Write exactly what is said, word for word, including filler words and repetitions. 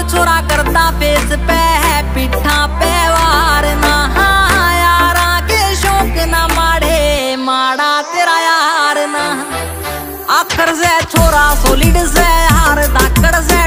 छोरा करता फेस पे है पिठा पे वार ना यारा के शौक ना माड़े माड़ा तेरा यार ना आखर से छोरा सोलिड से